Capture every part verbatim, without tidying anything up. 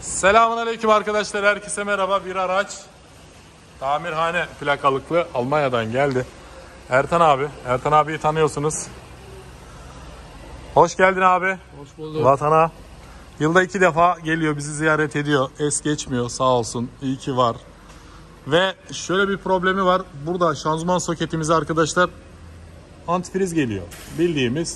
Selamünaleyküm arkadaşlar, herkese merhaba. Bir araç tamirhane plakalıklı Almanya'dan geldi. Ertan abi, Ertan abiyi tanıyorsunuz. Hoş geldin abi. Hoş bulduk. Vatana. Yılda iki defa geliyor, bizi ziyaret ediyor. Es geçmiyor, sağ olsun. İyi ki var. Ve şöyle bir problemi var. Burada şanzıman soketimize arkadaşlar antifriz geliyor. Bildiğimiz.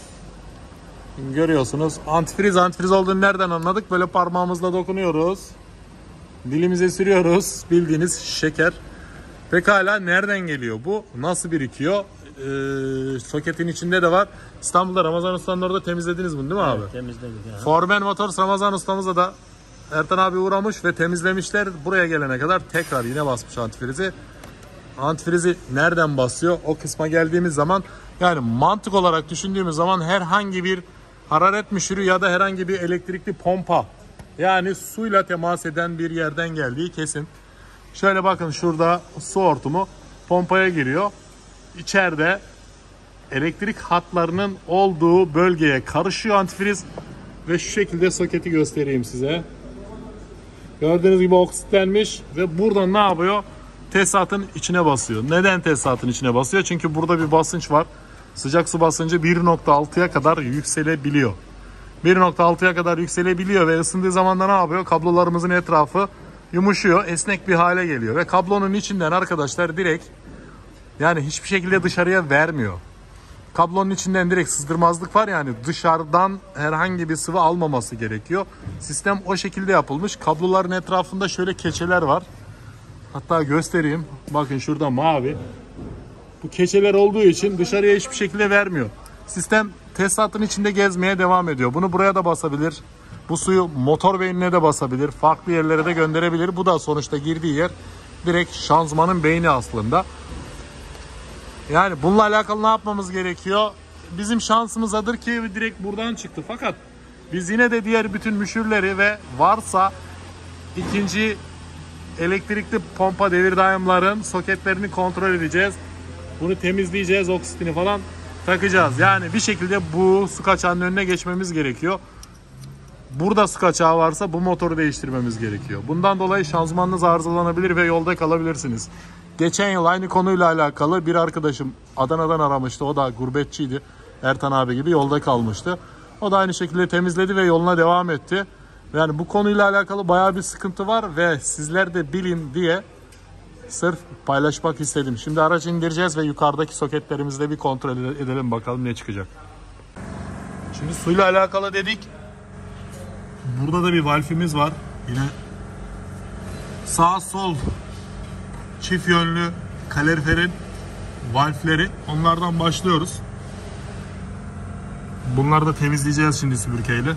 Görüyorsunuz. Antifriz antifriz olduğunu nereden anladık? Böyle parmağımızla dokunuyoruz. Dilimize sürüyoruz. Bildiğiniz şeker. Pekala nereden geliyor bu? Nasıl birikiyor? Ee, soketin içinde de var. İstanbul'da Ramazan Usta'nın orada temizlediniz bunu değil mi abi? Evet, temizledik ya. Formen Motors Ramazan Usta'mıza da Ertan abi uğramış ve temizlemişler. Buraya gelene kadar tekrar yine basmış antifrizi. Antifrizi nereden basıyor? O kısma geldiğimiz zaman, yani mantık olarak düşündüğümüz zaman herhangi bir hararet müşürü ya da herhangi bir elektrikli pompa, yani suyla temas eden bir yerden geldiği kesin. Şöyle bakın, şurada su hortumu pompaya giriyor. İçeride elektrik hatlarının olduğu bölgeye karışıyor antifriz ve şu şekilde soketi göstereyim size. Gördüğünüz gibi oksitlenmiş ve buradan ne yapıyor? Tesisatın içine basıyor. Neden tesisatın içine basıyor? Çünkü burada bir basınç var. Sıcak su basıncı bir nokta altıya kadar yükselebiliyor. bir nokta altıya kadar yükselebiliyor ve ısındığı zaman da ne yapıyor? Kablolarımızın etrafı yumuşuyor, esnek bir hale geliyor ve kablonun içinden arkadaşlar direkt, yani hiçbir şekilde dışarıya vermiyor. Kablonun içinden direkt sızdırmazlık var, yani dışarıdan herhangi bir sıvı almaması gerekiyor. Sistem o şekilde yapılmış. Kabloların etrafında şöyle keçeler var. Hatta göstereyim. Bakın şurada mavi. Bu keçeler olduğu için dışarıya hiçbir şekilde vermiyor. Sistem tesisatın içinde gezmeye devam ediyor. Bunu buraya da basabilir. Bu suyu motor beynine de basabilir. Farklı yerlere de gönderebilir. Bu da sonuçta girdiği yer direkt şanzımanın beyni aslında. Yani bununla alakalı ne yapmamız gerekiyor? Bizim şansımızadır ki direkt buradan çıktı. Fakat biz yine de diğer bütün müşürleri ve varsa ikinci elektrikli pompa devir daimlerin soketlerini kontrol edeceğiz. Bunu temizleyeceğiz, oksitini falan takacağız. Yani bir şekilde bu su kaçağının önüne geçmemiz gerekiyor. Burada su kaçağı varsa bu motoru değiştirmemiz gerekiyor. Bundan dolayı şanzımanınız arızalanabilir ve yolda kalabilirsiniz. Geçen yıl aynı konuyla alakalı bir arkadaşım Adana'dan aramıştı. O da gurbetçiydi. Ertan abi gibi yolda kalmıştı. O da aynı şekilde temizledi ve yoluna devam etti. Yani bu konuyla alakalı bayağı bir sıkıntı var ve sizler de bilin diye sırf paylaşmak istedim. Şimdi aracı indireceğiz ve yukarıdaki soketlerimizde bir kontrol edelim, bakalım ne çıkacak. Şimdi suyla alakalı dedik. Burada da bir valfimiz var. Yine sağ sol çift yönlü kaloriferin valfleri. Onlardan başlıyoruz. Bunları da temizleyeceğiz şimdi süpürgeyle.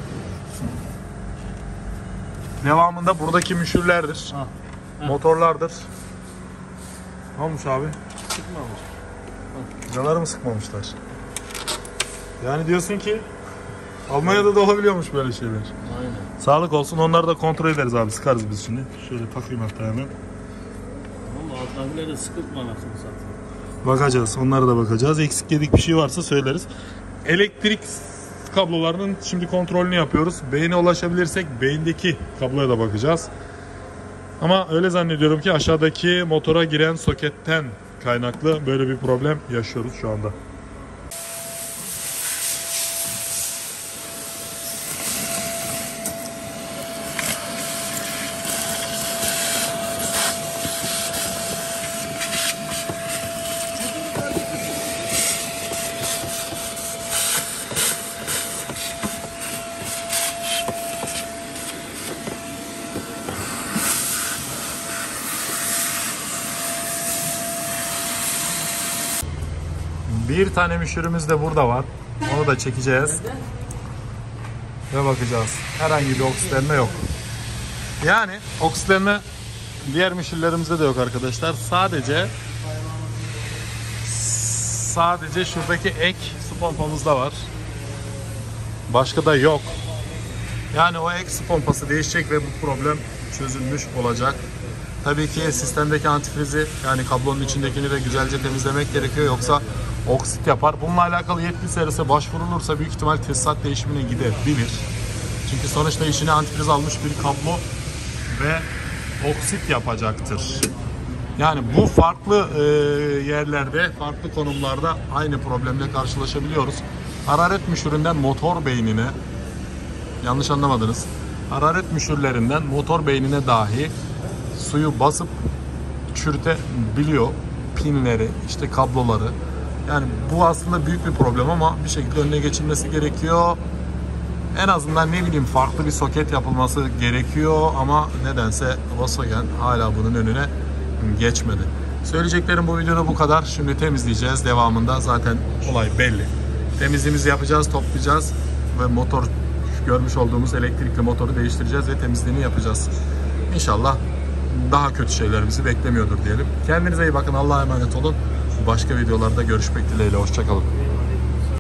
Devamında buradaki müşürlerdir. Ha, ha. Motorlardır. Ne olmuş abi? Çıkmamış. Vidaları mı sıkmamışlar? Yani diyorsun ki Almanya'da da olabiliyormuş böyle şeyler. Aynen. Sağlık olsun, onları da kontrol ederiz abi, sıkarız biz şimdi. Şöyle takayım hatta hemen. Ama alttakileri sıkıtma anasını satayım. Bakacağız, onlara da bakacağız. Eksik yedik bir şey varsa söyleriz. Elektrik kablolarının şimdi kontrolünü yapıyoruz. Beyne ulaşabilirsek beyindeki kabloya da bakacağız. Ama öyle zannediyorum ki aşağıdaki motora giren soketten kaynaklı böyle bir problem yaşıyoruz şu anda. Bir tane müşürümüz de burada var. Onu da çekeceğiz. Ve bakacağız. Herhangi bir oksitlenme yok. Yani oksitlenme diğer müşürlerimizde de yok arkadaşlar. Sadece sadece şuradaki ek su pompamızda var. Başka da yok. Yani o ek su pompası değişecek ve bu problem çözülmüş olacak. Tabii ki sistemdeki antifrizi, yani kablonun içindekini de güzelce temizlemek gerekiyor, yoksa oksit yapar. Bununla alakalı yetkili servise başvurulursa büyük ihtimal tesisat değişimine gidebilir. Çünkü sonuçta içine antifriz almış bir kablo ve oksit yapacaktır. Yani bu farklı e, yerlerde, farklı konumlarda aynı problemle karşılaşabiliyoruz. Hararet müşüründen motor beynine, yanlış anlamadınız, hararet müşürlerinden motor beynine dahi suyu basıp çürütebiliyor. Pinleri, işte kabloları. Yani bu aslında büyük bir problem ama bir şekilde önüne geçilmesi gerekiyor. En azından ne bileyim farklı bir soket yapılması gerekiyor ama nedense Volkswagen hala bunun önüne geçmedi. Söyleyeceklerim bu videoda bu kadar. Şimdi temizleyeceğiz. Devamında zaten olay belli. Temizliğimizi yapacağız, toplayacağız ve motor, görmüş olduğumuz elektrikli motoru değiştireceğiz ve temizliğini yapacağız. İnşallah daha kötü şeyler bizi beklemiyordur diyelim. Kendinize iyi bakın. Allah'a emanet olun. Başka videolarda görüşmek dileğiyle. Hoşça kalın.